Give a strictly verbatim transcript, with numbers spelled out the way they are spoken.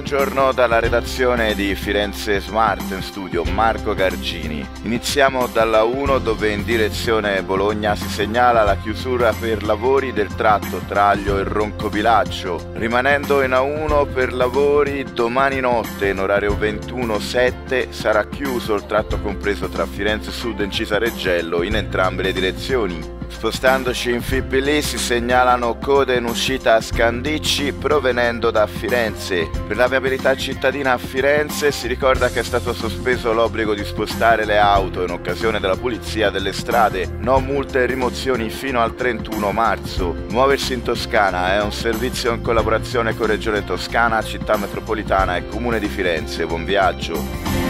Buongiorno dalla redazione di Firenze Smart, in studio Marco Gargini. Iniziamo dalla uno dove in direzione Bologna si segnala la chiusura per lavori del tratto Traglio e Roncobilaccio, rimanendo in A uno per lavori domani notte in orario ventuno sette sarà chiuso il tratto compreso tra Firenze Sud e Incisa Reggello in entrambe le direzioni. Spostandoci in Fipili si segnalano code in uscita a Scandicci provenendo da Firenze. Per la viabilità cittadina a Firenze si ricorda che è stato sospeso l'obbligo di spostare le auto in occasione della pulizia delle strade. No multe e rimozioni fino al trentuno marzo. Muoversi in Toscana è un servizio in collaborazione con Regione Toscana, Città Metropolitana e Comune di Firenze. Buon viaggio!